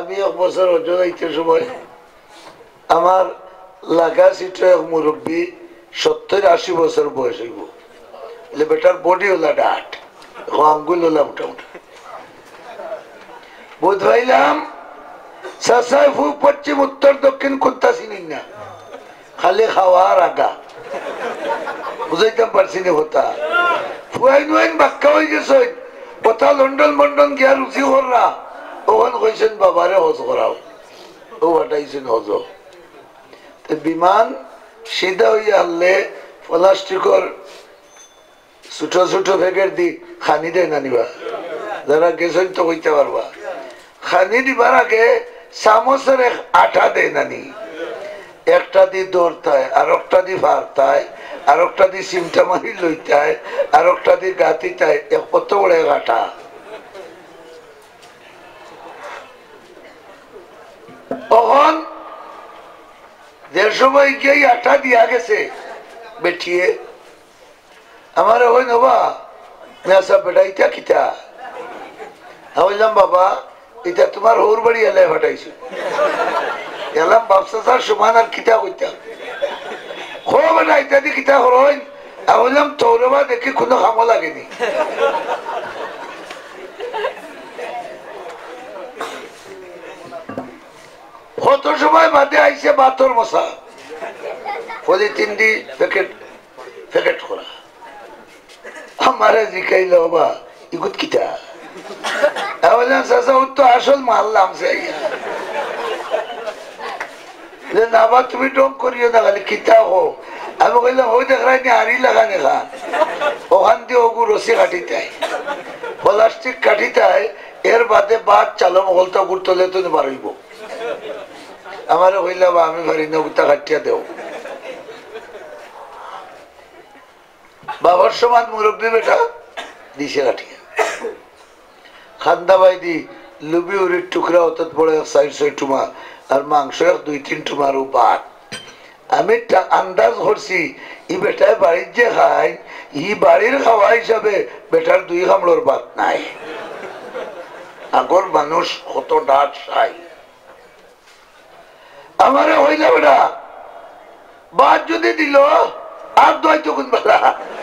আমি এক বছর হজ যাইতে সময় আমার লাগা সিট এক মুরব্বী 70-80 বছর বয়স হইব, বেটার বডি হলা ডাট, আঙ্গুল হলা মোটামুটি। বোধ হইলাম চাচাই পূব পশ্চিম উত্তর দক্ষিণ কোনটা চিনি না, খালি খাওয়ার আগা বুঝাইতাম পারছি না হতা ফুয়াইন ওয়াইন বাক্কা হয়ে গেছে কথা লন্ডন মন্ডন গিয়া রুচি কররা ওখান কইছেন বাবারে হজ করাও, ও হাঁটাইছেন হজ। বিমান সিধা হইয়া আনলে প্লাস্টিকর ছোট ছোট প্যাকেট দি খানি দেয় না নিবা, যারা গেছেন তো কইতে পারবা। খানি দিবার আগে চামচের এক আঠা দেয় নানি, একটা দি দৌড়তায় আর একটা দি ফারতায় আর একটা দি চিমটা মারি লইতায় আর একটা দি গাতিতায়, কত বড় এক আঠা। তখন যে সময় গিয়ে আঠা দিয়া গেছে বেঠিয়ে আমার ওই নবা মেসা বেটা ইটা কিতা বললাম বাবা এটা তোমার হোর বাড়ি এলায় ফাটাইছো, এলাম ব্যবসার সমান আর কিতা কইতাম খো বেটা ইত্যাদি কিতা হরইন। আমি বললাম তোরবা দেখি কোনো খামো লাগেনি। কত সময় বাদে আইসে বাতর মশা পলিথিন দি প্যাকেট করা, আমারে জিকাইল বাবা ইগুত কিতা, বললাম চাচা ও তো আসল মারলাম নাবা তুমি ডম করিও না খালি কিতা হো। আমি কইলাম ওই দেখাই নি হাড়ি লাগানে খান, ওখান দিয়ে ওগু রসি কাটিতাই প্লাস্টিক কাটিতাই, এর বাদে বাদ চালো মগলটা গুড়তলে তো বাড়িব। আমার কইলাম আমি পারি না, উতা কাটিয়া দেও। বাবার সমান মুরব্বী বেটা দিছে কাটিয়া খান্দা বাই দি লুবি উড়ির টুকরা অত বড় 4-6 টুমা আর মাংস 2-3 টুমারও বাদ। আমি আন্দাজ করছি ই বেটায় বাড়ির যে খাই ই বাড়ির খাওয়া হিসাবে বেটার 2 গামলার বাদ নাই। আগর মানুষ কত ডাট খাই, আমারে হইলা বেটা বাদ যদি দিল আর দই তখন বেলা।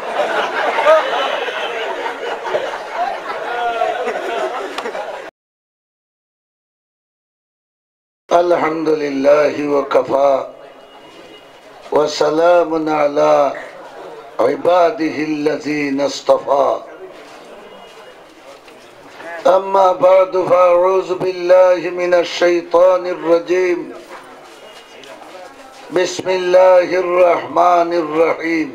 আলহামদুলিল্লাহি ওয়া কাফা ওয়া সালামুন আলা ইবাদিহিল্লাযীনা ইসতাফা, আম্মা বা'দু ফাআউযু বিল্লাহি মিনাশ শাইতানির রাজীম। বিসমিল্লাহির রহমানির রহিম।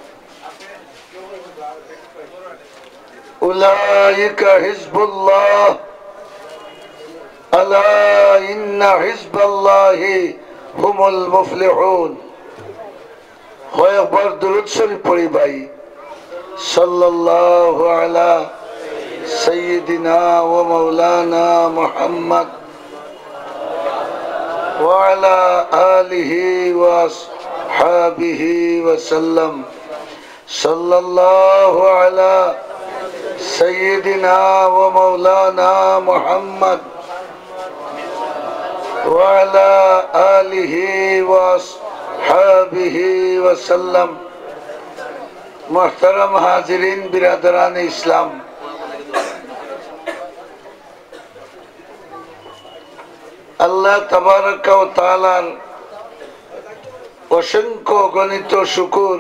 উলাইকা হিজবুল্লাহ আলা ইন্না হিজবাল্লাহি হুমুল মুফলিহুন। কয়েকবার দুরূদ শরীফ পড়ি ভাই। সাল্লাল্লাহু আলা সাইয়্যিদিনা ওয়া মাওলানা মুহাম্মদ ওয়া আলা আলিহি ওয়া আসহাবিহি ওয়া সাল্লাম। সাল্লাল্লাহু আলা সাইয়্যিদিনা ওয়া মাওলানা মুহাম্মদ ওয়া আলা আলিহি ওয়া আসহাবিহি ওয়া সাল্লাম। মুহতারাম হাজিরিন বিরাদরান ইসলাম, আল্লাহ তাবারাকা ওয়া তাআলার অসংখ্য গণিত শুকর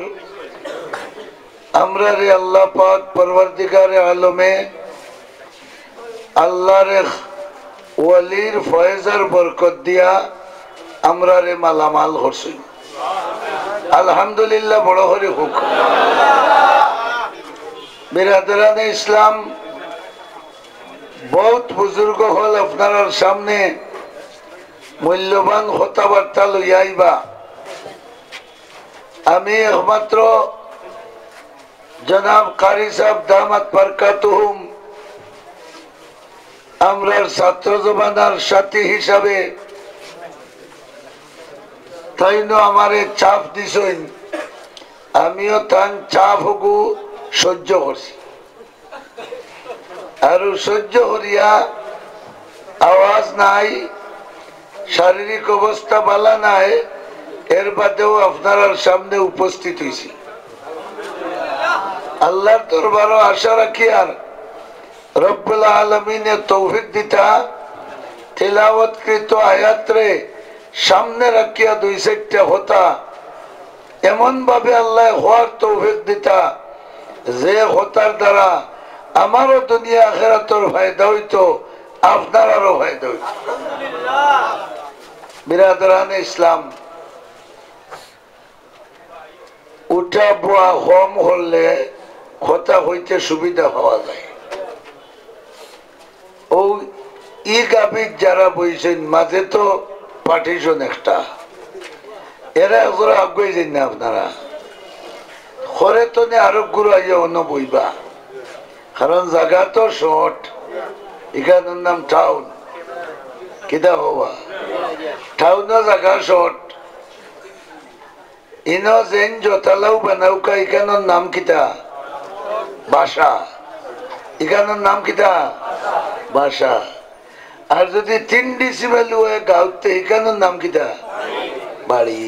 আমরা রে আল্লাহ পাক পরওয়ারদিগারে আলমে আল্লাহর ওয়ালির ফয়েজের বরকত দিয়া আমরা রে মালামাল করছি। আলহামদুলিল্লাহ বড় করে হোক। বিরাদরানে ইসলাম, বহুত বুজুর্গ হল আপনার সামনে মূল্যবান কথাবার্তা লইয়া আইবা। আমি একমাত্র জনাব কারি সাহেব দামাত বারকাতুহুম আমরার ছাত্র জমানার সাথী হিসাবে তাইনো আমারে চাপ দিছেন, আমিও তান চাপ হকু সহ্য করছি। আর সহ্য করিয়া আওয়াজ নাই, শারীরিক অবস্থা ভালো নাই, এর বাদেও আপনার সামনে উপস্থিত হয়েছি। আল্লাহর দরবারও আশা রাখি আর রব্বুল আলামিনের তৌফিক দিতা তিলাওয়াতকৃত আয়াতরে সামনে রাখিয়া দুই চারটা হতা এমন ভাবে আল্লাহ হওয়ার তৌফিক দিতা যে হতার দ্বারা আমারও দুনিয়া আখিরাতের ফায়দা হইতো, আপনারও ফায়দা হইতো। বিরাদরান ইসলাম, উঠা বোয়া কম হলে কথা হইতে সুবিধা পাওয়া যায়। ও ই গাবির যারা বইছেন মাঝে তো পাঠিয়েছেন একটা, এরা ওরা আগুয়ে যান না আপনারা খরে তো আরো গুরু আইয়া অন্য বইবা, কারণ জায়গা তো শর্ট। এখানের নাম টাউন, কিতা হবা টাউনের জায়গা শর্ট। ইনো যেন জতালাও বানাউকা এখানের নাম কিতা বাসা, এখানের নাম কিতা বাসা। আর যদি 3 ডিসিমেল হয়ে গাঁতে এখানের নাম কিতা বাড়ি।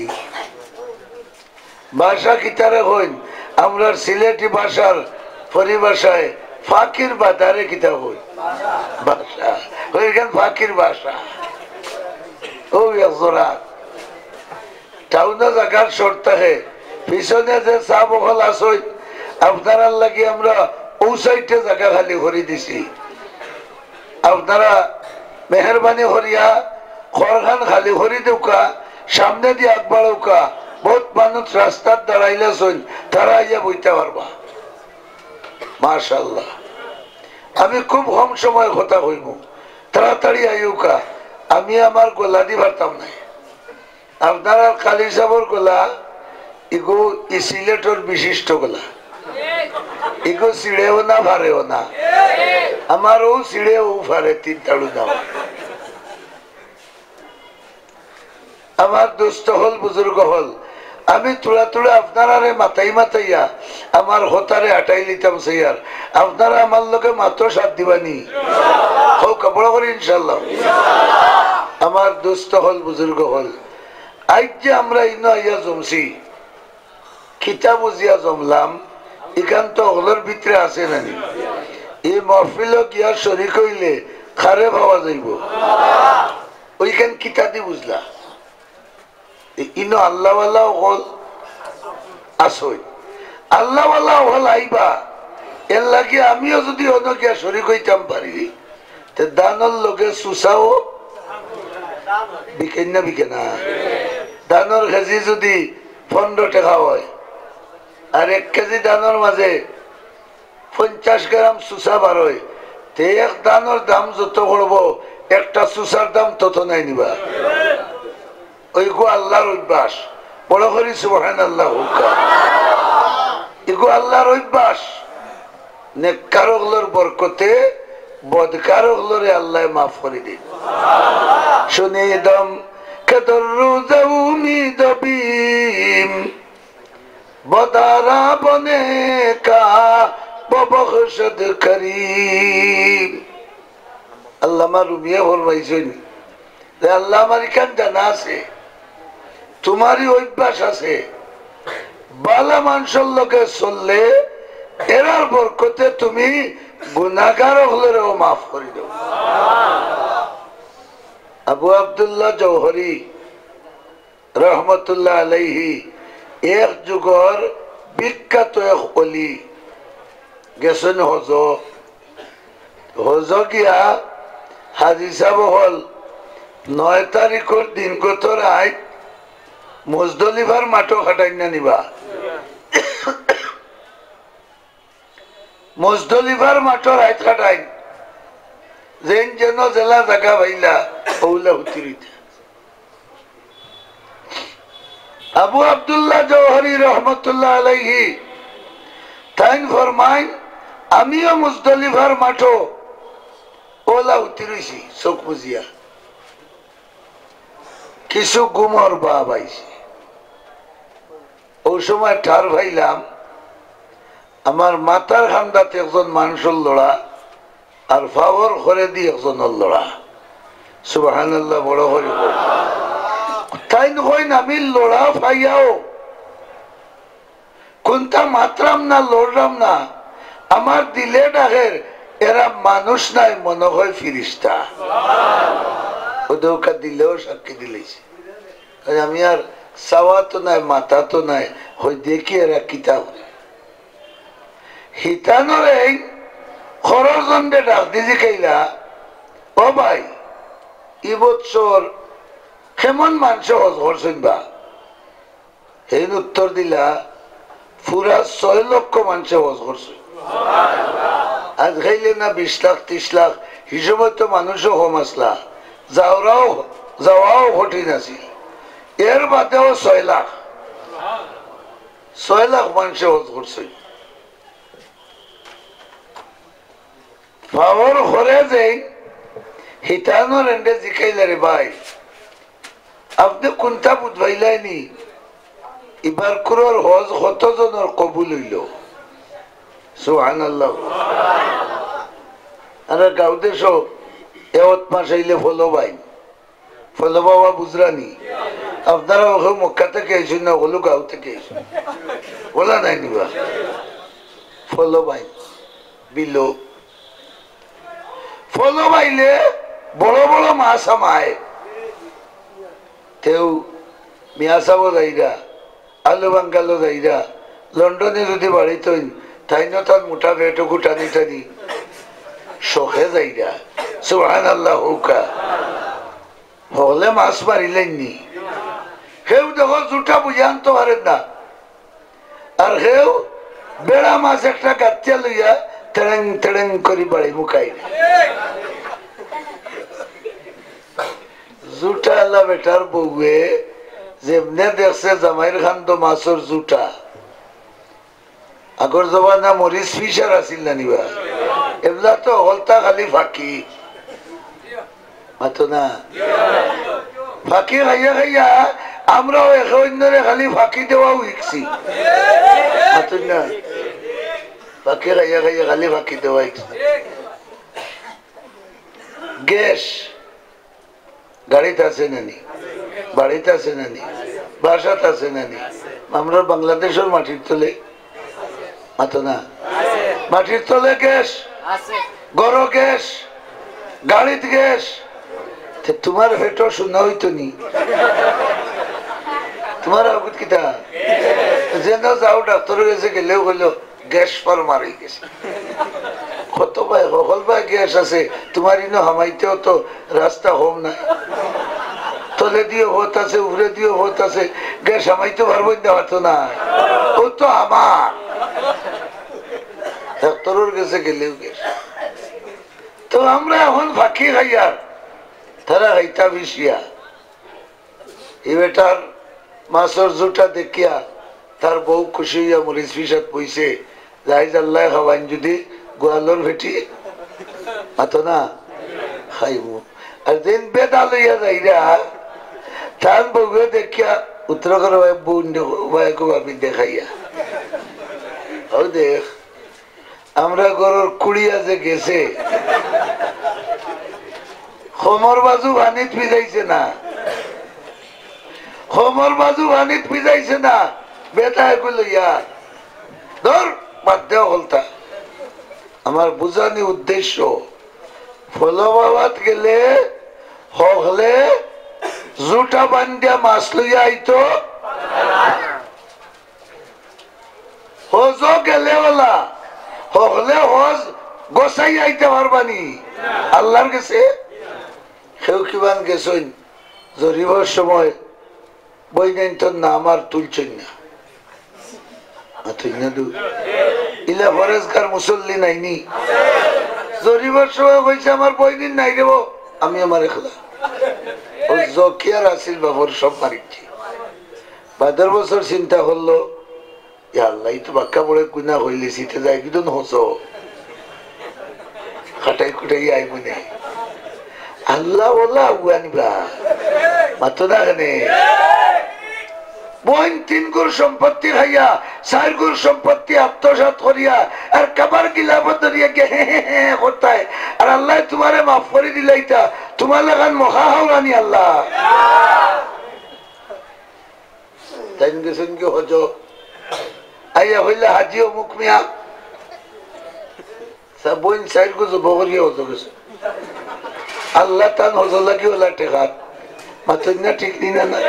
ভাষা কিতারে হইন আমরা সিলেটি ভাষার পরিভাষায় ফাঁকির বাজারে কিতা হই ভাষা, ওইখান ফাঁকির ভাষা। ও জোরা টাউনে জায়গার শর্ত হে পিছনে যে চা বহল আসই আপনারা লাগি আমরা ও সাইডে জায়গা খালি করে দিছি। আপনারা মেহরবানি হরিয়া খরখান খালি হরি দেউকা, সামনে দিয়ে আগবাড়ৌকা। বহুত মানুষ রাস্তার দাঁড়াইলে শোন তারা ইয়া বইতে পারবা। মাশাআল্লাহ, আমি খুব কম সময় কথা হইব, তাড়াতাড়ি আইউকা। আমি আমার গোলা দি পারতাম নাই। আপনার কালী সাবর গোলা ইগো সিলেটর বিশিষ্ট গোলা, ইগো সিঁড়েও না ভারেও না, আমারও সিঁড়েও ভারে 3 তাড়ু দাও। আমার দুস্থ হল বুজুর্গ হল, আমি তুলা তুলা আপনারা মাথাই মাথাইয়া আমার হতারে আটাই লিতাম সেইয়ার। আপনারা আমার লোকে মাত্র 7 দিবানি হোক কাপড় করে ইনশাল্লাহ। আমার দুস্থ হল বুজুর্গ হল, আজ যে আমরা ইনো আইয়া জমছি খিতা বুঝিয়া জমলাম, এখান তো হলের ভিতরে আছে নানি। এই মহফিল গিয়া শরিক হইলে খারে পাওয়া যাইব, ওইখান কিতা দি বুঝলা। ইনো আল্লাহওয়ালা হল আসই, আল্লাহওয়ালা হল আইবা। এর লাগে আমিও যদি অনকিয়া শরিক হইতাম পারি, দানর লোকে সুসাও বিকেন না বিকে না। দানর কেজি যদি 15 টাকা হয় আর 1 কেজি দানর মাঝে 50 গ্রাম সুসা বার হয়, তে এক দানর দাম যত করবো একটা সুসার দাম তত নাই নিবা। ওইগো আল্লাহর অভ্যাস। বড় করি সুবহানাল্লাহ। এগো আল্লাহর অভ্যাস। নেককারগুলোর বরকতে বদকারগুলোরে আল্লাহ মাফ করে দিন। শুনে দম কদরু জউমি দবিম বদারা বনে কা ববখশদ করিম। আল্লামা রুমিয়া ফরমাইছেন যে আল্লাহ আমার এখান জানা আছে, তোমারই অভ্যাস আছে, বালা মানুষের লোকে চললে এরার বরকতে তুমি গুনাহগার হলেও মাফ করে দেব। আবু আব্দুল্লাহ জৌহরি রহমতুল্লাহ আলাইহি এক যুগর বিখ্যাত এক অলি গেছেন হজ। হজ গিয়া হাজি সাহেব হল 9 তারিখের দিন কত রাত মুজদলিফার মাঠও খাটাই না নিবা। মুজদলিফার মাঠও রাত খাটাই যেন যেন জেলা জায়গা ভাইলা ওলা হুতিরিতে। আবু আব্দুল্লাহ জৌহরি রহমতুল্লাহ আলাইহি তাইন ফরমাই আমিও মুজদলিফার মাঠও ওলা হুতিরিছি চোখ বুঝিয়া। কিছু গুমর বাপ আইছে, ওই সময় ঠার ভাইলাম আমার মাথার খান্দাতে একজন মানুষের লড়া আর ফাওয়ার ঘরে দিয়ে একজনের লড়া। সুবহানাল্লাহ বড় করে তাই নয় আমি লড়া পাইয়াও কোনটা মাত্রাম না লড়লাম না আমার দিলে ডাকের এরা মানুষ নাই মনে হয় ফিরিস্তা ওদেরকে দিলেও সাক্ষী দিলেছি আমি আর চাওয়া তো নাই মাথা তো নাই হই দেখি এরা কিতা হিতানোর এই খরচন্দে ডাক দিজি খাইলা ও ভাই ই বছর কেমন মানুষ হজ করছেন বা এই উত্তর দিলা পুরা 6 লক্ষ মানুষ হজ করছে আজ খাইলে না 20 লাখ 30 লাখ হিসেবে তো মানুষও কম আসলা যাওয়াও কঠিন আছিল এর বাদেও 6 লাখ মানুষ হজ করছে পাওয়ার ঘরে যে হিতানোর এন্ডে জিকাইলা রে ভাই আপনি কোনটা বুঝবাইলাইনি এবার করোর হজ কতজনের কবুল হইল সুবহানাল্লাহ আর গাঁও দেশ এত মাস হইলে ফলো বাবা বুঝরানি আপনারা ওখানে মক্কা থেকে আইসুন না হলো গাঁও থেকে আইসুন বলা নাই নিবা ফলো ভাই বিলো ফলো বাইলে বড় বড় মাছ আমায় তেও মিয়াসাবো যাইরা আলু বাঙ্গালো যাইরা লন্ডনে যদি বাড়িত তাই না তার মোটা বেটুকু টানি টানি শখে যাইরা সুবহানাল্লাহ হুকা হলে মাছ মারিলেননি হেউ দেখো জুটা বুঝে আনতে পারেন না আর হেউ বেড়া মাছ একটা গাতিয়া লইয়া তেড়েং তেড়েং করি বাড়ি মুখাই জুটা আল্লাহ বেটার বউয়ে যেমনে দেখছে জামাইর খান্দ মাছের জুটা আগর জমানা মরিস ফিশার আছিল না নিবা এগুলা তো হলতা খালি ফাঁকি মাতো না ফাঁকি খাইয়া খাইয়া আমরাও একে অন্যরে খালি ফাঁকি দেওয়াও শিখছি মাতো না ফাঁকি খাইয়া খাইয়া খালি ফাঁকি দেওয়া শিখছি গ্যাস গাড়িতে আছে নানি বাড়িতে আছে নানি বাসাতে আছে নানি আমরা বাংলাদেশের মাটির তলে মাতো না মাটির তলে গ্যাস গড় গ্যাস গাড়িত গ্যাস তোমার ভেটো শোনা হইতো নি তোমার আগুত কিতা যেন যাও ডাক্তারের কাছে গেলেও গেলেও গ্যাস পর মারি গেছে কত ভাই সকল ভাই গ্যাস আছে তোমার ইনো হামাইতেও তো রাস্তা হোম নাই তলে দিয়ে হত আছে উপরে দিয়ে হত আছে গ্যাস হামাইতে পারবো হতো না ও তো আমার ডাক্তারের কাছে গেলেও গ্যাস তো আমরা এখন ফাঁকি খাইয়ার তারা খাইতা বিশিয়া এই বেটার মাছের জুটা দেখিয়া তার বউ খুশি হইয়া মরিচ ফিসাত পইছে যাই জাল্লাই খাওয়াইন যদি গোয়ালোর ভেটি মাতো না খাইব আর দিন বেদা লইয়া যাইরা তার বউয়ে দেখিয়া উত্তর ভাবি দেখাইয়া ও দেখ আমরা গরুর কুড়িয়া যে গেছে হোমর বাজু ভানিত ভিজাইছে না হোমর বাজু ভানিত ভিজাইছে না বেটা এগুলো ইয়া ধর বাদ দেওয়া হলতা আমার বুঝানি উদ্দেশ্য ফলবাবাদ গেলে হলে জুটা বান্ধিয়া মাছ লইয়া আইতো হজ গেলে ওলা হলে হজ গোসাই আইতে পারবানি আল্লাহর কাছে কেউ কিবান গেছেন জরিবার সময় বই নেন তোর না আমার তুলছেন না ইলা ফরেজগার মুসল্লি নাইনি জরিবার সময় বলছে আমার বই দিন নাই দেব আমি আমার এখলা জকিয়ার আসিল বাবর সব মারিছি বাদের বছর চিন্তা করলো আল্লাহ তো বাক্কা পড়ে কুনা হইলে শীতে যায় কিন্তু হস খাটাই কুটাই আই মনে আল্লাহ বলা আনিবা মাত্র না কেনে বোন 3 গুণ সম্পত্তি খাইয়া 4 গুণ সম্পত্তি আত্মসাৎ করিয়া আর কাবার গিলাফত ধরিয়া গে কোথায় আর আল্লাহ তোমারে মাফ করে দিলাইতা তোমার লাগান মহা হাওরানি আল্লাহ তাই গেছেন কি হজ আইয়া হইলে হাজি অমুক মিয়া বোন সাইড গো বগরিয়া হজ গেছে আল্লাহ তান হজ লাগি ওলা টেকাত মাথা ঠিক নিনা না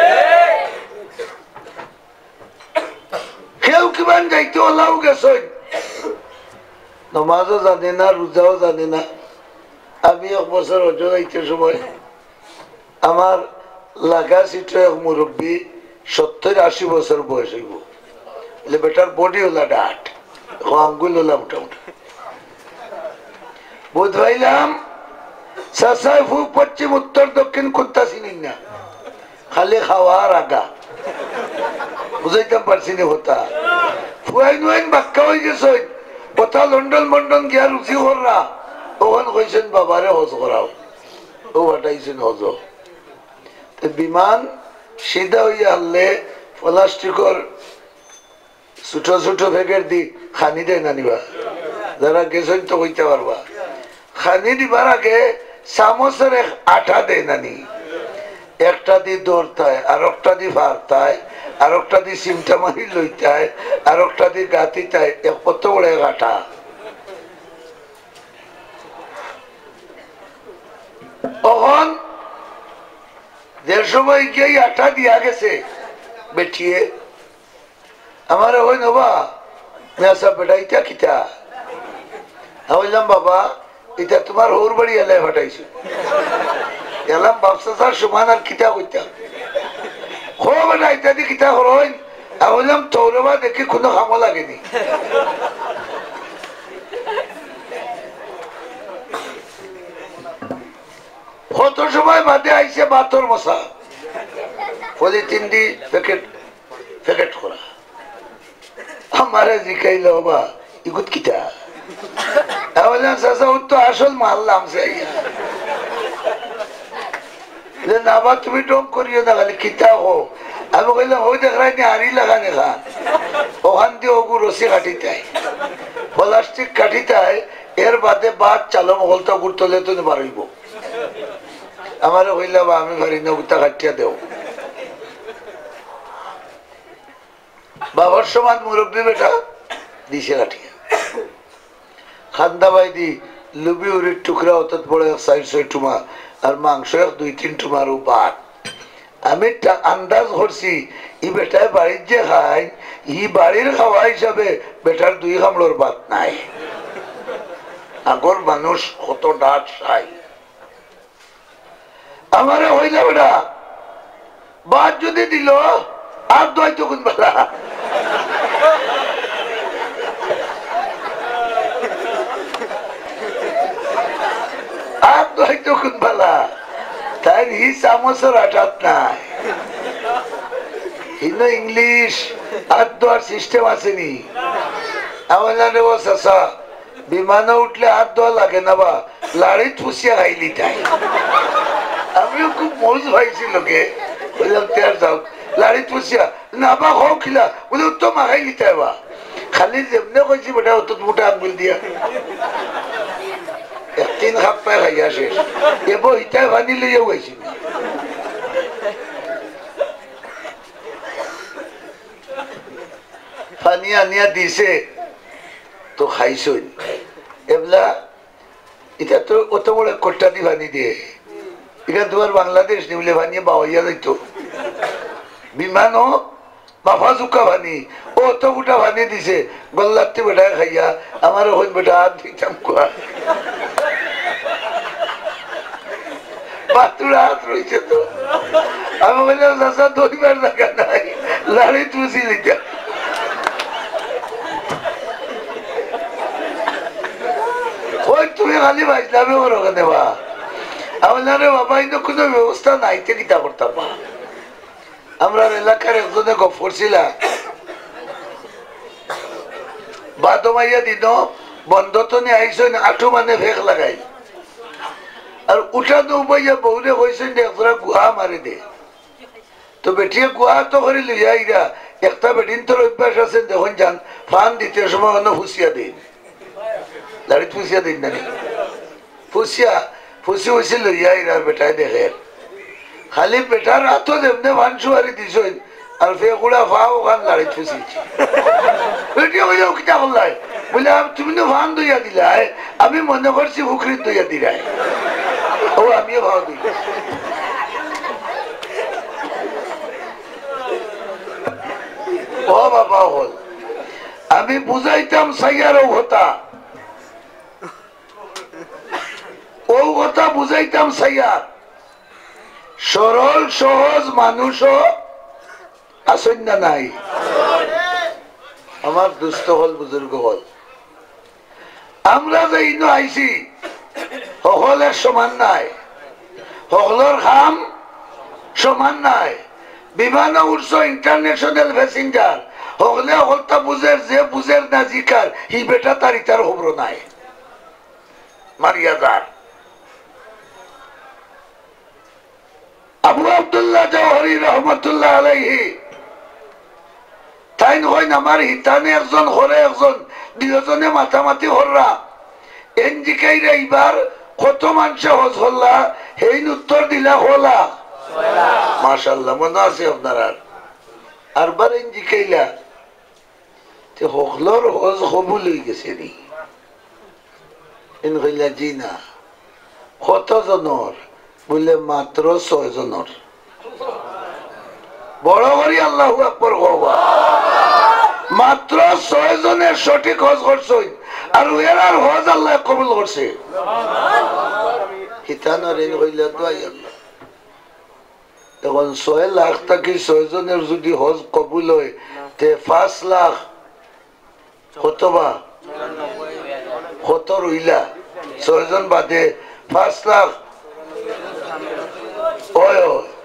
কেউ কিমান যাইতে ওলাও গেছেন নমাজও জানে না রোজাও জানে না আমি এক বছর হজ যাইতে সময় আমার লাগা সিট এক মুরব্বী 70-80 বছর বয়স হইব বেটার বডি হলা ডাট আঙ্গুল হলা মোটামুটি বোধ হইলাম সাসাইফু পশ্চিম উত্তর দক্ষিণ কুত্তা চিনি না খালি খাওয়ার আগা বুঝাইতাম পারছি না হতা ফুয়াই নুয়াইন বাক্কা হয়ে গেছে কথা লন্ডন মন্ডন গিয়া রুচি কররা ওখান কইছেন বাবারে হজ করাও ও হাঁটাইছেন হজ বিমান সিধা হইয়া হলে প্লাস্টিকর ছোট ছোট প্যাকেট দি খানি দেয় না নিবা যারা গেছেন তো কইতে পারবা খানি দিবার আগে চামচের আঠা দেয় নানি একটা দি দৌড়তায় আর একটা দি ফারতায় আর একটা দি চিমটা মারি লইতায় আর একটা দি গাতিতায় কত বড় আঠা তখন যে সময় গিয়ে আঠা দিয়া গেছে বেঠিয়ে আমার ওই নবা মেসা বেটাইতা কিতা বললাম বাবা এটা তোমার ওর বাড়ি এলাকায় ফাটাইছো এলাম ব্যবসা স্যার সমান আর কিতা কইতাম হো বেটা ইত্যাদি কিতা করইন আমি বললাম তৌরবা দেখি কোনো কামো লাগেনি কত সময় বাদে আইসে বাতর মশা পলিথিন দি প্যাকেট করা আমারে জিকাইল বাবা ইগুত কিতা বললাম চাচা ও তো আসল মারলাম না বা তুমি টম করিও না খালি কিতা হো আমি কইলাম ওই দেখাই নি হাড়ি লাগানে খা ওখান দিয়ে ওগু রসি কাটিতাই প্লাস্টিক কাটিতাই এর বাদে বাদ চালো মগলটা গুড়তলে তো বাড়িব আমারে কইলাম আমি ঘরে না গুতা কাটিয়া দেও বাবার সমান মুরব্বী বেটা দিছে কাটিয়া খান্দা বাইদি লুবি উড়ির টুকরা অর্থাৎ বড় 4-6 টুমা আর মাংস 2-3 টুমারও বাদ আমি আন্দাজ করছি ই বেটায় বাড়ির যে খাই ই বাড়ির খাওয়া হিসাবে বেটার 2 কামড়োর বাদ নাই আগর মানুষ কত ডাট খাই আমারে হইলা বেটা বাদ যদি দিল আর দই তো কোন বেলা আর দই তো কোন বেলা তাই হি চামচের আটাত নাই হিন্দু ইংলিশ আর দোয়ার সিস্টেম আসেনি আমার জানে ও চাষা বিমানে উঠলে হাত ধোয়া লাগে না বা লাড়ি থুসিয়া খাইলি তাই আমিও খুব মজ ভাইছি লোকে বললাম তেয়ার যাও লাড়ি থুসিয়া না বা খাও খিলা বলে তো মাখাই লিতে বা খালি যেমনে কইছি বেটা অত মোটা আঙ্গুল দিয়া 1-3 হাত পায়ে খাইয়া শেষ এব ইটাই ভানি লইয়াও গাইছি পানি আনিয়া দিছে তো খাইছই এবলা এটা তো অত বড় কোট্টা দি ভানি দিয়ে এখানে তোমার বাংলাদেশ নিবলে ভানিয়ে বাওয়াইয়া যাইত বিমানও বাফা জুকা ভানি ও অত গোটা ভানি দিছে গল্লাতে বেটা খাইয়া আমার হইন বেটা হাত দিতাম কোয়া বাতুরা হাত রয়েছে তো আমি বললাম চাষা ধরিবার জায়গা নাই লাড়ি তুসি দিতে তুমি খালি ভাইসলামে ওর ওখানে বা আমার বাবা কিন্তু কোনো ব্যবস্থা নাইতে কিতা করতাম বা আমরা এলাকার একজনে গপ করছিলাম বাদমাইয়া দিন বন্ধ তো নিয়ে আইসেন আঠু মানে ফেক লাগাই আর উঠা নৌবাইয়া বহুরে কইছেন যে একজোড়া গুহা মারি দে তো বেটিয়ে গুহা তো করে লইয়া ইরা একটা বেটিন তোর অভ্যাস আছেন দেখুন যান ফান দ্বিতীয় সময় অন্য ফুসিয়া দিন দাড়ি ফুসিয়া দিন না ফুসিয়া ফুসি ফুসি লইয়া ইরার বেটায় দেখে খালি বেটার হাতও যেমনি ভান সুয়ারি দিছ আর ফেকুড়া ফাও ওখান লাড়ি ফুসিছি কিতা করলাই বলে তুমি তো ভান দইয়া দিলাই আমি মনে করছি পুকুরিত দইয়া দিলাই ও আমিও ভাও দিই ও বাবা হল আমি বুঝাইতাম সাইয়ারও হতা ও কথা বুঝাইতাম সাইয়ার সরল সহজ মানুষও আসেন না নাই আমার দুস্থ হল বুজুর্গ হল আমরা যে ইনো আইছি সকলের সমান নাই সকলের খাম সমান নাই বিমানে উঠছ ইন্টারন্যাশনাল প্যাসেঞ্জার সকলে সকলটা বুঝের যে বুঝের না জিকার হি বেটা তার ইটার খবর নাই মারিয়া যার আবু আব্দুল্লাহ জওহরি রহমতুল্লাহ আলাইহি তাই নয় আমার হিতানে একজন হরে একজন দুজনে মাথামাতি হররা এনজিকাইরা এইবার কত মানুষ হজ হল্লা সেই উত্তর দিলা হলা মাশাআল্লাহ মনে আছে আপনারা আরবার এনজিকাইলা হকলর হজ কবুল হয়ে গেছে নি এন কইলা জি না কত জনের বলে মাত্র 6 জনের বড় করি আল্লাহু আকবার কওয়া মাত্র 6 জনের সঠিক হজ করছেন আর এরার হজ আল্লাহ কবুল করছে হিতানোর এন কইলা দোয়াই আল্লাহ তখন 6 লাখ থেকে 6 জনের যদি হজ কবুল হয় তে 5 লাখ কতবা কত রইলা 6 জন বাদে 5 লাখ ওই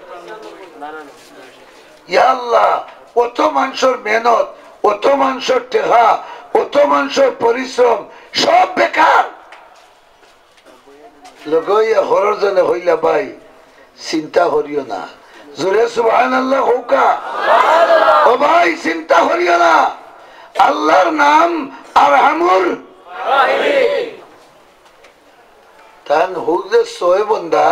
ইয়া আল্লাহ কত মানুষের মেহনত কত মানুষের টেহা কত মানুষের পরিশ্রম সব বেকার লগইয়া হরর জনে হইলা ভাই চিন্তা করিও না জোরে সুবহানাল্লাহ হোকা ও ভাই চিন্তা করিও না আল্লাহর নাম আরহামুর রাহিম তান হুজে সোয়ে বন্দা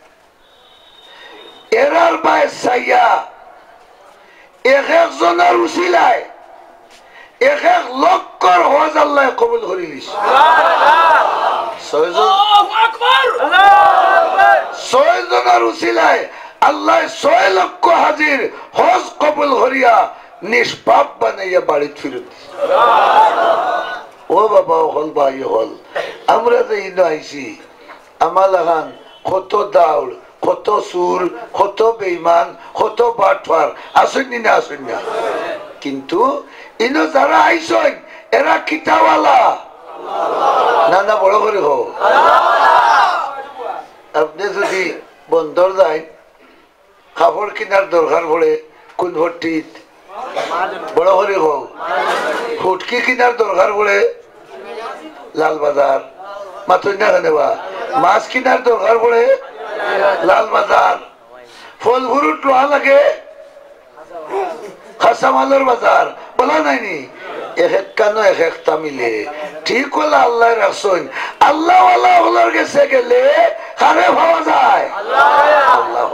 এরার বাই সাইয়া এক একজনের উসিলায় এক এক লক্ষর হজ আল্লাহ কবুল করে লিস 6 জনের উসিলায় আল্লাহ 6 লক্ষ হাজির হজ কবুল করিয়া নিষ্পাপ বানাইয়া বাড়িতে ফিরত দিস ও বাবা হল ভাই হল আমরা যে ইনো আইছি আমার লাগান কত দাউল কত সুর কত বেঈমান কত বাটফার আসেননি না আসেন না কিন্তু ইনো যারা আইসেন এরা কিতাওয়ালা না না বড় করে হো আপনি যদি বন্দর যান কাপড় কেনার দরকার পড়ে কোন ভর্তিত বড় করে হো ফুটকি কেনার দরকার পড়ে লাল বাজার মাথুর না নেবা মাছ কেনার দরকার পড়ে লাল বাজার ফল ফুরুট লোহা লাগে খাসামালের বাজার বলা নাইনি এক কানো এক একটা মিলে ঠিক হলে আল্লাহ রাখছেন আল্লাহ আল্লাহ হলার গেছে গেলে কারে পাওয়া যায় আল্লাহ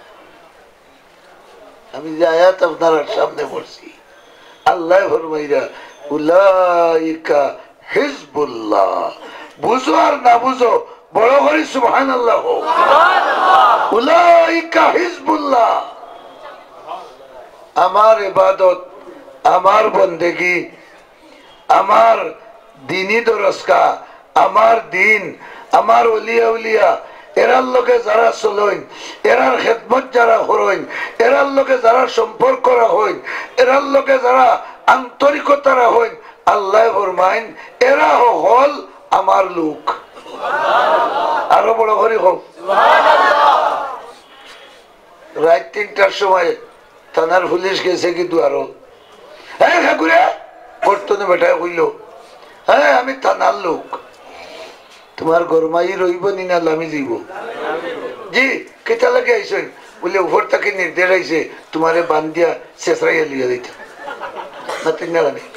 আমি যে আয়াত আপনার সামনে পড়ছি আল্লাহ ফরমাইরা উলাইকা হিজবুল্লাহ বুঝো আর না বুঝো বড় করে সুবহানাল্লাহ উলাইকা হিজবুল্লাহ আমার ইবাদত আমার বন্দেগি আমার দিনী দরজকা আমার দিন আমার উলিয়া উলিয়া এরার লোকে যারা চলেন এরার খেদমত যারা করেন এরার লোকে যারা সম্পর্ক রাখেন এরার লোকে যারা আন্তরিকতা হইন আল্লাহ ফরমাইন এরা হল আমার লোক আরো বড় করে হোক রাত 3টার সময় থানার পুলিশ গেছে কিন্তু আরো হ্যাঁ ঠাকুরে বর্তনে বেটা কইল হ্যাঁ আমি থানার লোক তোমার গরমাই রইব নি না লামি যাইব জি কেটা লাগে আইসেন বলে উপর তাকে নির্দেশ আইছে তোমারে বান্ধিয়া শেষরাইয়া লিয়া দিতে না তিন না জানে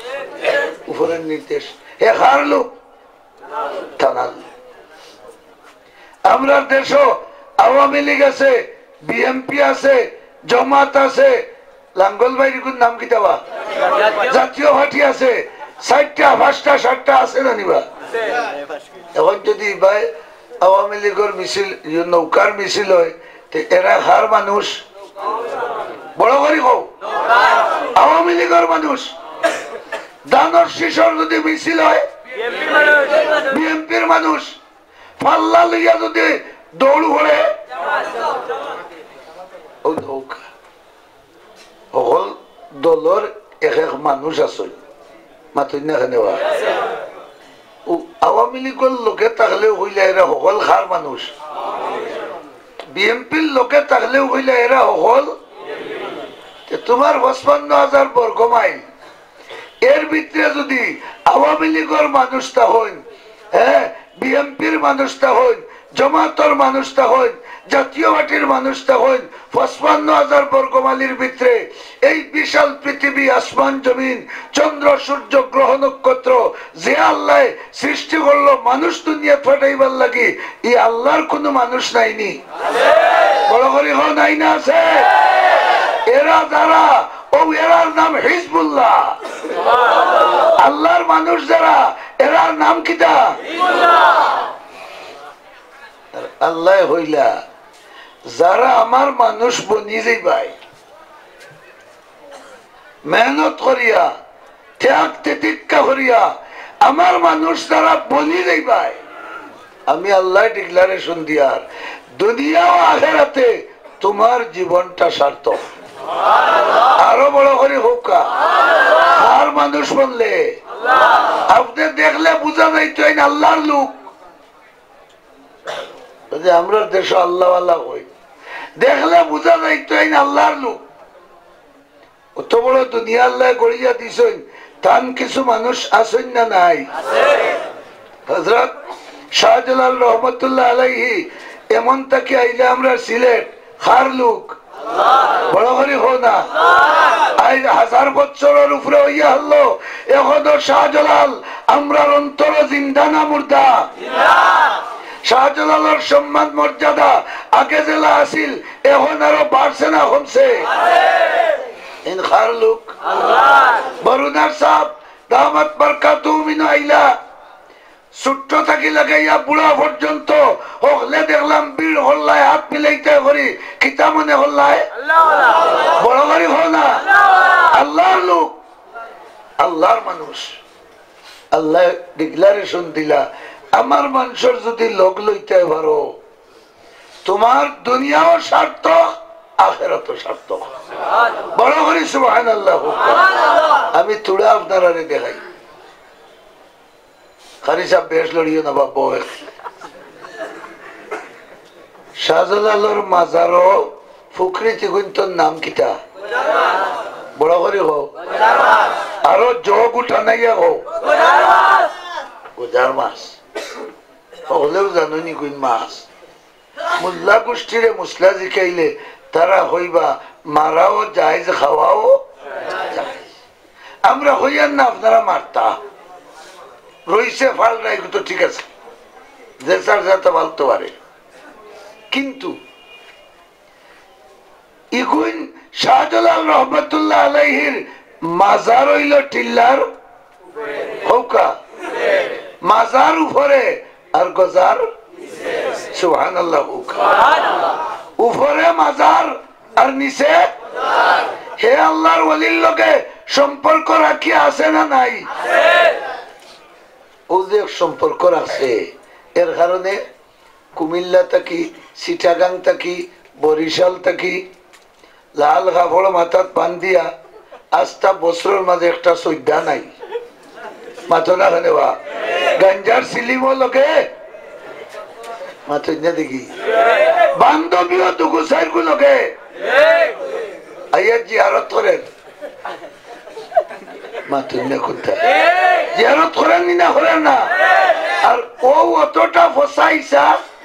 উপরের নির্দেশ হে হার লোক থানার আমরা দেশ আওয়ামী লীগ আছে, বিএনপি আছে, জমাত আছে, লাঙ্গল ভাইয়ের কোন নাম কি দেওয়া, জাতীয় পার্টি আছে, 4টা 5টা 7টা আছে না নিবা। এখন যদি ভাই আওয়ামী লীগের মিছিল, নৌকার মিছিল হয়, এরা হার মানুষ বড় করি হোক আওয়ামী লীগের মানুষ। দানর শিশর যদি মিছিল হয় বিএনপির মানুষ। পাল্লা লইয়া যদি দৌড় ঘোরে সকল দলের এক এক মানুষ আছে মাতুন না খানে। আওয়ামী লীগের লোকে থাকলেও হইলে এরা সকল খার মানুষ, বিএনপির লোকে থাকলেও হইলে এরা সকল। তোমার 55,000 বর্গ মাইল এর ভিতরে যদি আওয়ামী লীগের মানুষটা হইন, হ্যাঁ, বিএনপির মানুষটা হইন, জমাতর মানুষটা হইন, জাতীয় পার্টির মানুষটা হইন, 55,000 বর্গ মাইলের ভিতরে এই বিশাল পৃথিবী, আসমান জমিন, চন্দ্র সূর্য গ্রহ নক্ষত্র যে আল্লাহ সৃষ্টি করলো মানুষ দুনিয়া ফাটাইবার লাগি, এই আল্লাহর কোন মানুষ নাইনি? বড় করে হো নাই না আছে? এরা যারা, ও এরার নাম হিজবুল্লাহ। আল্লাহর মানুষ যারা, এরার নাম কিটা? আল্লাহ হইলা যারা আমার মানুষ বনি যাইবাই, মেহনত করিয়া, ত্যাগ তিতিক্ষা করিয়া আমার মানুষ যারা বনি যাইবাই, আমি আল্লাহ ডিক্লারেশন দিয়ার দুনিয়া ও আখিরাতে তোমার জীবনটা সার্থক। আরো বড় করে হোক। আর মানুষ বললে আপনি দেখলে বুঝা যাইতো আল্লাহর লোক। আমরা দেশ আল্লাহ আল্লাহ হই, দেখলে বুঝা যাইতো আল্লাহর লোক। অত বড় দুনিয়া আল্লাহ গড়িয়া দিছেন, তান কিছু মানুষ আছেন না নাই? হযরত শাহজালাল রহমতুল্লাহ আলাইহি এমন তাকে আইলে আমরা সিলেট খার লোক বড় করে হো না। 1000 বছরের উপরে হইয়া হলো এখনো শাহজালাল আমরার অন্তর জিন্দা না মুর্দা? শাহজালালের সম্মান মর্যাদা আগে জেলা আসিল, এখন আরো বাড়ছে না কমছে? খার লোক বরুণার সাহ দামাত বারকাতুহু মিন আইলা ছোট্ট থাকি লাগাইয়া বুড়া পর্যন্ত হলে দেখলাম বীর হল্লায় হাত মিলাইতে করি কিতা মনে হল্লায় বড় করি হল না? আল্লাহর লোক, আল্লাহর মানুষ। আল্লাহ ডিক্লারেশন দিলা আমার মানুষের যদি লোক লইতে পারো তোমার দুনিয়াও সার্থক, আখিরাতও সার্থক। বড় করি সুবহানাল্লাহ। আমি তুড়া আপনারা দেখাই, খালি সাহেব বেশ লড়িও না বাবা। শাহজালালের মাজারও ফুকরিতি গুন্তর নাম কিতা? বড় করে হো। আরো যোগ উঠা নাইয়া হো গোজার মাছ হলেও জানুনি কোন মাছ। মুল্লা গোষ্ঠীরে মুসলা জিকাইলে তারা হইবা মারাও যায়, খাওয়াও যায়। আমরা হইয়ার না আপনারা মারতা রইছে ফাল নাই তো ঠিক আছে, যে চার যাতে বলতে পারে। কিন্তু ইগুন শাহজালাল রহমতুল্লাহ আলাইহির মাজার হইল টিল্লার হৌকা, মাজার উপরে আর গজার সুবহানাল্লাহ হৌকা। উপরে মাজার আর নিচে হে আল্লাহর ওলির লগে সম্পর্ক রাখি আছে না নাই? ওদের সম্পর্ক আছে। এর কারণে কুমিল্লা থাকি, চিটাগাং থাকি, বরিশাল থাকি লাল কাপড় মাথাত বান্ধিয়া আস্তা বছরের মাঝে একটা সৈধ্যা নাই মাথো না খানে বা গাঞ্জার সিলিমো লোকে মাথো না দেখি বান্ধবীও তো গুসাইর গুলোকে আইয়া জিয়ারত করেন মাথো না কোথায় জিয়ারত করেন না করেন না। আর ও অতটা ফসাইছা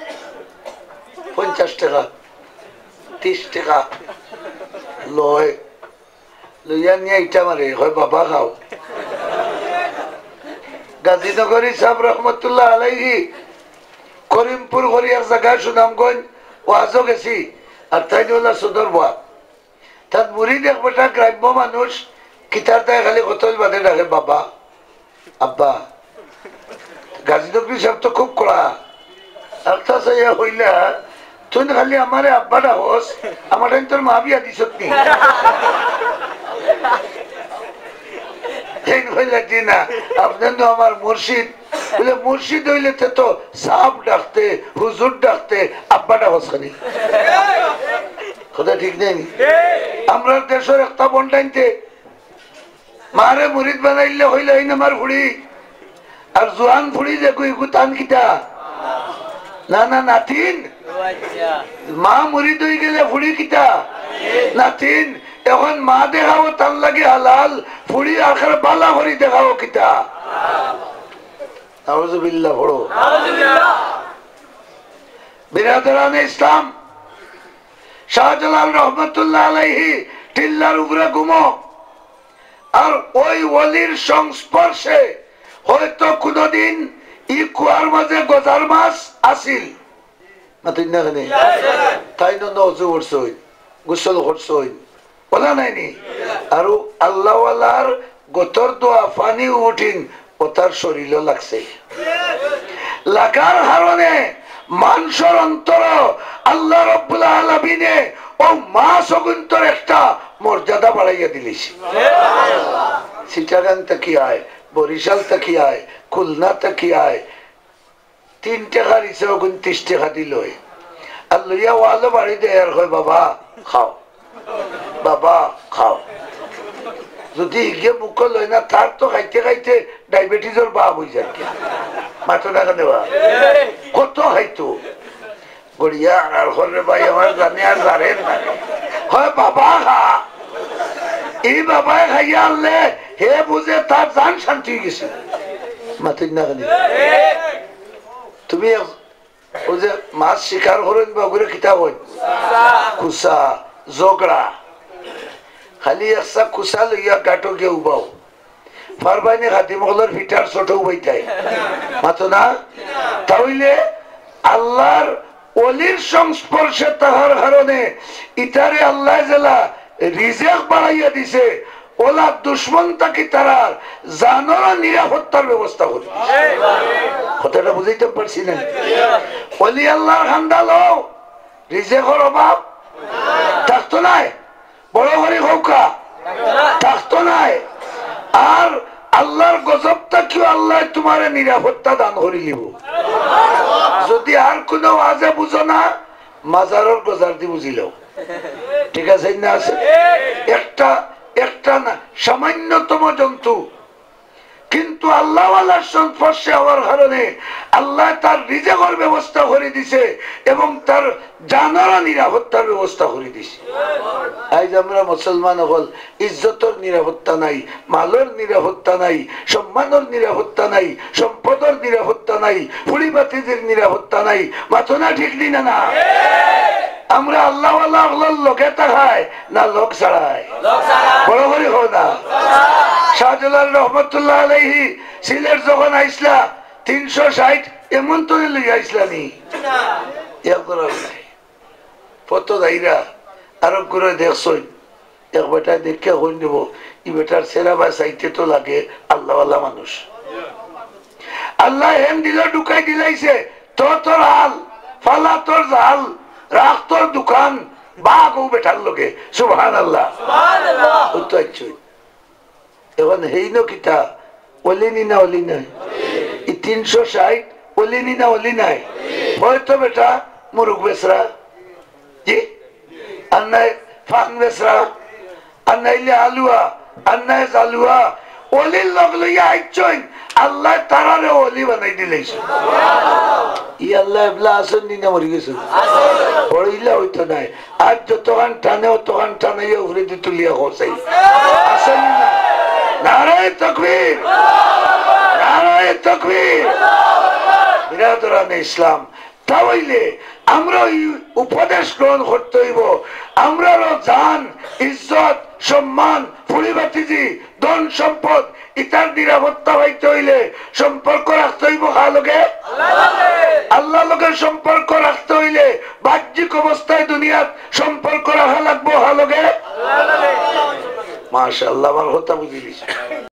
50 টাকা 30 টাকা লয় লইয়া নিয়ে ইটা মারে হয় বাবা খাও। গাজীনগরী সাহেব রহমতুল্লাহ আলাইহি করিমপুর করি এক জায়গায় সুনামগঞ্জ ওয়াজও গেছি আর তাই হল সুদর বাদ তার মুড়ি দেখবেটা গ্রাম্য মানুষ কিতার তাই খালি কতল বাদে ডাকে বাবা আব্বা গাজী নকরি সাহেব তো খুব কড়া আর তা চাইয়া হইলা তুই খালি আমারে আব্বাটা হোস আমার তোর মা বিয়া দিস নি না আপনার তো আমার মুর্শিদ বলে মুর্শিদ হইলে তো সাপ ডাকতে হুজুর ডাকতে আব্বাটা হসখানি কথা ঠিক নেই আমরা দেশের একটা বন্ডাইতে মারে মুরিদ বানাইলে হইলে হইন আমার ফুড়ি আর জোয়ান ফুড়ি যে কই তান কিতা না না নাতিন মা মুরিদ হয়ে গেলে ফুড়ি কিতা নাতিন এখন মা দেখাও তার লাগে হালাল ফুড়ি আখার বালা ভরি দেখাও কিতা নাউজুবিল্লাহ পড়ো বিরাদরানে ইসলাম শাহজালাল রহমতুল্লাহ আলাইহি টিল্লার উপরে ঘুমো আর ওই ওলির সংস্পর্শে হয়তো কোনদিন ই কুয়ার মাঝে গজার মাছ আসিল তাই নজু করছই গোসল করছই বলা নাইনি আর আল্লাহওয়ালার গোতর দোয়া পানি উঠিন ও তার শরীরও লাগছে লাগার কারণে মানুষের অন্তর আল্লাহ রাব্বুল আলামিনে ও মাস অগুন্তর একটা মর্যাদা বাড়াইয়া দিলিস চিটাগাং থেকে আয় বরিশাল থেকে আয় খুলনা থেকে আয় 3 টাকার হিসেবে 29 টাকা দিল আর লইয়া ওয়ালো বাড়ি দেয় আর হয় বাবা খাও বাবা খাও যদি গিয়ে মুখ লয় না তার তো খাইতে খাইতে ডায়াবেটিসের বাপ হয়ে যায় মাত্র টাকা দেওয়া কত খাইতো গড়িয়া আর ঘরে ভাই আমার জানে আর জানেন না হয় বাবা খা এই বাবাই খাইয়া আনলে হে বুঝে তার জান শান্তি হয়ে গেছে মাতির না খালি তুমি ওই যে মাছ শিকার করেন বাবুরে কিতাব কুসা জগড়া খালি একটা কুসা লইয়া গাটো গিয়ে উবাও পারবাইনি খাতি মহলের ভিটার ছোট উবাইতাই মাতো না তাহলে আল্লাহর অলির সংস্পর্শে তাহার কারণে ইতারে আল্লাহ জেলা রিজেক বাড়াইয়া দিছে ওলা দুশ্মন তাকে তারার জানোর নিরাপত্তার ব্যবস্থা করি কথাটা বুঝাইতে পারছি না অলি আল্লাহর খান্ডাল রিজেকের অভাব থাকতো নাই বড় হরি হৌকা থাকতো নাই আর আল্লাহর গজবটা কি আল্লাহ তোমার নিরাপত্তা দান করে নিব যদি আর কোনো আজে বুঝো না মাজারের গজার দিয়ে বুঝিল ঠিক আছে না আছে একটা না সামান্যতম জন্তু কিন্তু আল্লাহ আল্লাহর সংস্পর্শে হওয়ার কারণে আল্লাহ তার রিজেকের ব্যবস্থা করে দিছে এবং তার জানার নিরাপত্তার ব্যবস্থা করে দিছে আজ আমরা মুসলমান হল ইজ্জতের নিরাপত্তা নাই মালের নিরাপত্তা নাই সম্মানের নিরাপত্তা নাই সম্পদের নিরাপত্তা নাই পরিবাতিদের নিরাপত্তা নাই মাথনা ঠিক না না আমরা আল্লাহ আল্লাহর লোকে তাকাই না লোক ছাড়াই বড় করে হোক না শাহজালাল রহমতুল্লাহ আলাইহি সিলেট যখন আইসলা 360 এমন তো লইয়া আইসলানি কত দাইরা আরো করে দেখছই এক বেটা দেখে হইন দেব ই বেটার সেরা বা চাইতে তো লাগে আল্লাহ আল্লাহ মানুষ আল্লাহ হেম দিল ঢুকাই দিলাইছে তোর হাল ফালা তোর জাল রাখ তোর দোকান বাঘ ও বেটার লোকে সুবহানাল্লাহ এখন হেইন কিতা অলিনি না অলি নাই 360 অলিনি না অলি নাই হয়তো বেটা মুরুখ বেসরা জি আর নাই ফান বেসরা আর নাইলে আলুয়া আর নাই জালুয়া অলির লগ লইয়া আইছই আল্লাহ তারারে অলি বানাই দিলেছে ই আল্লাহ এবলা আসেন নিনা মরি গেছে পড়িলা হইতো নাই আজ যতখান টানে অতখান টানাইয়া উফরে দিয়ে তুলিয়া হসাই আসেন না নারায়ে তাকবীর নারায়ে তাকবীর বিরাদরানে ইসলাম তাহলে আমরা উপদেশ গ্রহণ করতে হইব আমরাও জান ইজ্জত সম্মান পরিবাতিজি ধন সম্পদ ইতার নিরাপত্তা হইতে হইলে সম্পর্ক রাখতে হইব কার লগে? আল্লাহ লোকের সম্পর্ক রাখতে হইলে বাহ্যিক অবস্থায় দুনিয়ার সম্পর্ক রাখা লাগবো কার লগে? মাশাআল্লাহ, আমার কথা বুঝি দিছে।